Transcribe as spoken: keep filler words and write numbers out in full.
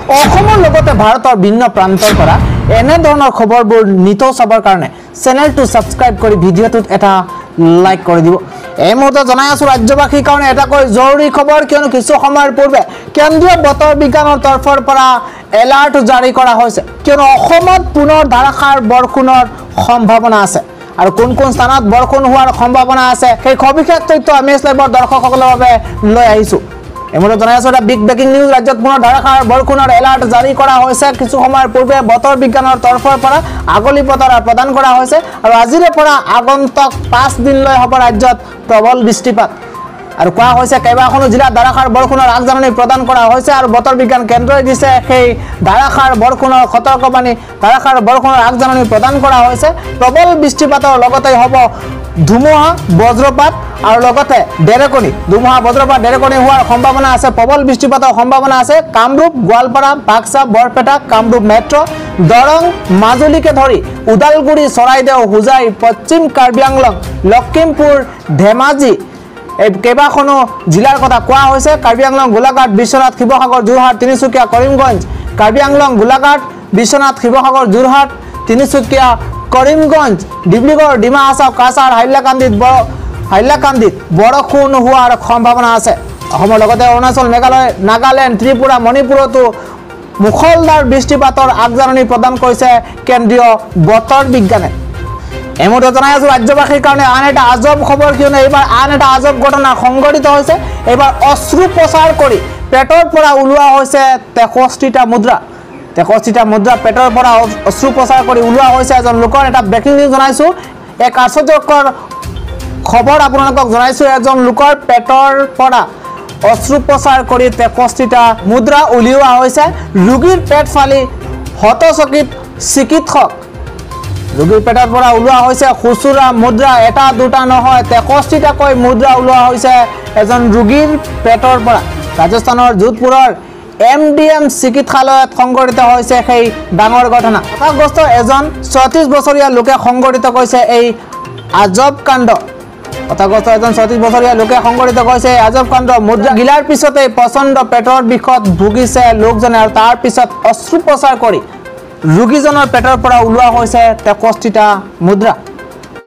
অসমৰ লগতে ভাৰতৰ ভিন্ন প্ৰান্তৰ পৰা এনে ধৰণৰ খবৰবোৰ নিতৌ চাবৰ কাৰণে চেনেলটো ছাবস্ক্ৰাইব কৰি ভিডিঅ'টোত এটা লাইক কৰি দিব। এই মুহূৰ্তে জনাই আছো ৰাজ্যবাসীৰ কাৰণে এটাকৈ জৰুৰী খবৰ, কিয়নো কিছু সময়ৰ পূৰ্বে কেন্দ্ৰীয় বতৰ বিজ্ঞানৰ তৰফৰ পৰা এলাৰ্ট জাৰি কৰা হৈছে, কিয়নো অসমত পুনৰ ধাৰাসাৰ বৰষুণৰ সম্ভাৱনা আছে আৰু কোন কোন স্থানত বৰষুণ হোৱাৰ সম্ভাৱনা আছে সেই সবিশেষ তথ্য আমি লাইভৰ দৰ্শকসকলৰ বাবে লৈ আহিছো। এই মুহূৰ্তে জনাই আছো এটা বিগ ব্ৰেকিং নিউজ, ৰাজ্যত পুনৰ ধাৰাসাৰ বৰষুণৰ এলাৰ্ট জাৰি কৰা হৈছে। কিছু সময়ৰ পূৰ্বে বতৰ বিজ্ঞানৰ তৰফৰ পৰা আগলি বতৰা প্ৰদান কৰা হৈছে আৰু আজিৰে পৰা আগন্তুক পাঁচ দিনলৈ হ'ব ৰাজ্যত প্ৰবল বৃষ্টিপাত আৰু কোৱা হৈছে কেইবাখনো জিলাত ধাৰাসাৰ বৰষুণৰ আগজাননী প্ৰদান কৰা হৈছে আৰু বতৰ বিজ্ঞান কেন্দ্ৰই দিছে সেই ধাৰাসাৰ বৰষুণৰ সতৰ্কবাণী, ধাৰাসাৰ বৰষুণৰ আগজাননী প্ৰদান কৰা হৈছে। প্ৰবল বৃষ্টিপাতৰ লগতে হ'ব ধুমুহা বজ্ৰপাত আৰু লগতে ডেৰেকনি, ধুমুহা বজ্ৰপাত ডেৰেকনি হোৱাৰ সম্ভাৱনা আছে। প্ৰবল বৃষ্টিপাতৰ সম্ভাৱনা আছে কামৰূপ, গোৱালপাৰা, বাক্সা, বৰপেটা, কামৰূপ মেট্ৰ, দৰং, মাজুলীকে ধৰি ওদালগুৰি, চৰাইদেউ, হোজাই, পশ্চিম কাৰ্বি আংলং, লখিমপুৰ, ধেমাজি এই কেইবাখনো জিলাৰ কথা কোৱা হৈছে। কাৰ্বি আংলং, গোলাঘাট, বিশ্বনাথ, শিৱসাগৰ, যোৰহাট, তিনিচুকীয়া, কৰিমগঞ্জ, কাৰ্বি আংলং, গোলাঘাট, বিশ্বনাথ, শিৱসাগৰ, যোৰহাট, তিনিচুকীয়া, কৰিমগঞ্জ, ডিব্ৰুগড়, ডিমা হাছাও, কাছাৰ, হাইলাকান্দিত হাইলাকান্দিত বৰষুণ হোৱাৰ সম্ভাৱনা আছে। অসমৰ লগতে অৰুণাচল, মেঘালয়, নাগালেণ্ড, ত্ৰিপুৰা, মণিপুৰতো মুখলধাৰ বৃষ্টিপাতৰ আগজাননী প্ৰদান কৰিছে কেন্দ্ৰীয় বতৰ বিজ্ঞানে। এই মুহূৰ্তে জনাই আছো ৰাজ্যবাসীৰ কাৰণে আন এটা আজব খবৰ, কিয়নো এইবাৰ আন এটা আজব ঘটনা সংঘটিত হৈছে। এইবাৰ অস্ত্ৰোপচাৰ কৰি পেটৰ পৰা ওলোৱা হৈছে তেষষ্ঠিটা মুদ্ৰা। তেষষ্ঠিটা মুদ্ৰা পেটৰ পৰা অস্ত্ৰোপচাৰ কৰি ওলোৱা হৈছে এজন লোকৰ। এটা ব্ৰেকিং নিউজ জনাইছো, এক আশ্চৰ্যকৰ খবৰ আপোনালোকক জনাইছো। এজন লোকৰ পেটৰ পৰা অস্ত্ৰোপচাৰ কৰি তেষষ্ঠিটা মুদ্ৰা উলিওৱা হৈছে। ৰোগীৰ পেট ফালি হতচকিত চিকিৎসক। ৰোগীৰ পেটৰ পৰা ওলোৱা হৈছে খুচুৰা মুদ্ৰা, এটা দুটা নহয় তেষষ্ঠিটাকৈ মুদ্ৰা ওলোৱা হৈছে এজন ৰোগীৰ পেটৰ পৰা। ৰাজস্থানৰ যোধপুৰৰ এম ডি এম চিকিৎসালয়ত সংঘটিত হৈছে সেই ডাঙৰ ঘটনা। হতাশগ্ৰস্ত এজন ছয়ত্ৰিছ বছৰীয়া লোকে সংঘটিত কৰিছে এই আজব কাণ্ড। হতাশগ্ৰস্ত এজন ছয়ত্ৰিছ বছৰীয়া লোকে সংঘটিত কৰিছে এই আজব কাণ্ড। মুদ্ৰা গিলাৰ পিছতে প্ৰচণ্ড পেটৰ বিষত ভুগিছে লোকজনে আৰু তাৰ পিছত অস্ত্ৰোপচাৰ কৰি ৰোগীজনৰ পেটৰ পৰা ওলোৱা হৈছে তেষষ্ঠিটা মুদ্ৰা।